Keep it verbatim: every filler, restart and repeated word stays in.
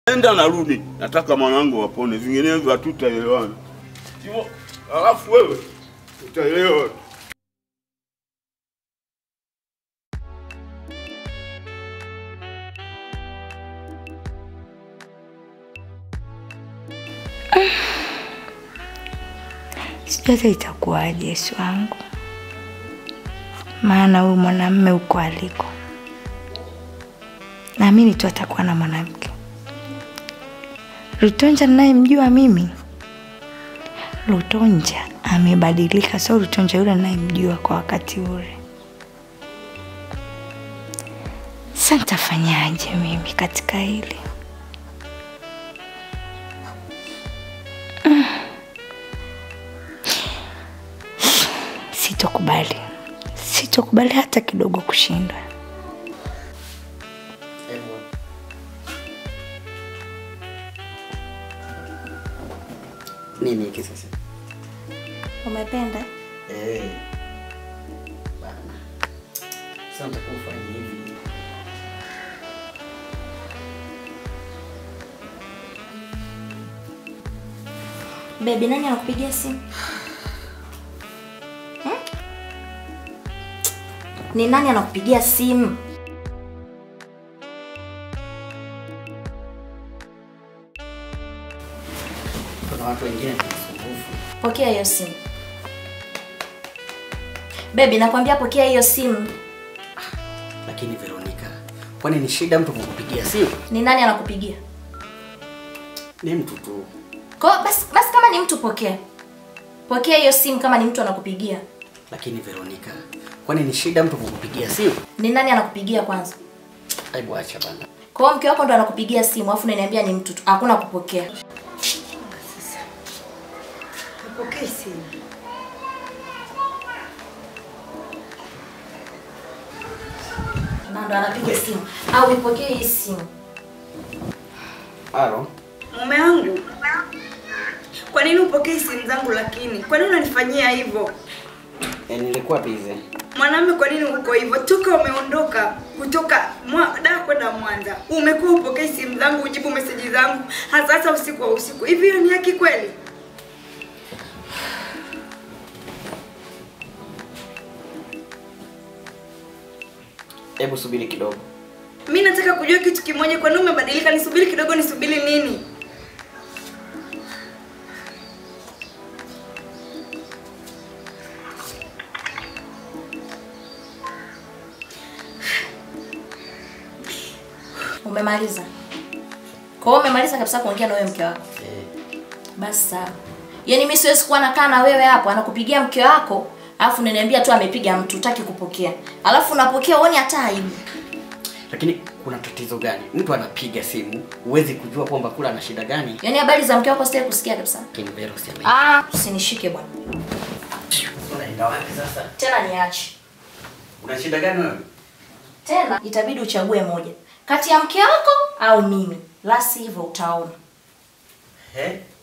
Enda narudi. Nataka mwanangu wapone. Vinginevyo hatutaelewana. Sio? Alafu wewe utaelewa. Sijui itakuwaje Yesu wangu. Maana huyu mwanamume uko aliko. Naamini tu atakuwa na mwanamke. Rutonja naye mjua mimi. Rutonja amebadilika, sio Rutonja yule naye mjua kwa wakati ule. Sasa nitafanyaje mimi katika hili? Mm. Sitokubali. Sitokubali hata kidogo kushindwa. Nini hiki sasa? Umependa? Eh. Bana. Sasa nitakufanya hivi. Baby, nani anakupigia simu? Hmm? Ni nani anakupigia simu? Kuna watu wengine wanasumbufu. Pokea hiyo simu. Baby, nakwambia pokea hiyo simu. Lakini Veronica, kwani ni shida mtu kukupigia simu? Ni nani anakupigia? Ni mtu tu. Kwa basi basi kama ni mtu pokea. Pokea hiyo simu kama ni mtu anakupigia. Lakini Veronica, kwani ni shida mtu kukupigia simu? Ni nani anakupigia kwanza? Hebu acha bana. Kwa mke wako ndo anakupigia simu afu unaniambia ni mtu tu. Hakuna kupokea. Sasa. Napokea simu. Na ndo anapiga simu. Au ipokee hii simu. Halo. Mume wangu. Kwa nini upokee simu zangu lakini? Kwa nini unanifanyia hivyo? Eh, nilikuwa busy. Mwanamume, kwa nini uko hivyo? Toka umeondoka kutoka Dar kwenda Mwanza. Umekuwa upokee simu zangu, ujibu message zangu, hasa hasa usiku wa usiku. Hivi hiyo ni haki kweli? Hebu subiri kidogo. Mimi nataka kujua kitu kimoja, kwa nini umebadilika? Nisubiri kidogo, nisubiri nini? Umemaliza? Kwa hiyo umemaliza kabisa kuongea na wewe mke wako? Eh. Basi sawa. Yaani mimi siwezi kuwa nakaa na wewe hapo anakupigia mke wako, alafu unaniambia tu amepiga mtu, utaki kupokea. Alafu unapokea uone hata aibu. Lakini kuna tatizo gani? Mtu anapiga simu, huwezi kujua kwamba kula ana shida gani? Yaani habari za mke wako sitaki kusikia kabisa. Lakini Vero sema. Ah, usinishike bwana. Unaenda wapi sasa? Tena niache. Una shida gani wewe? Tena itabidi uchague moja. Kati ya mke wako au mimi. La sivyo utaona. Eh?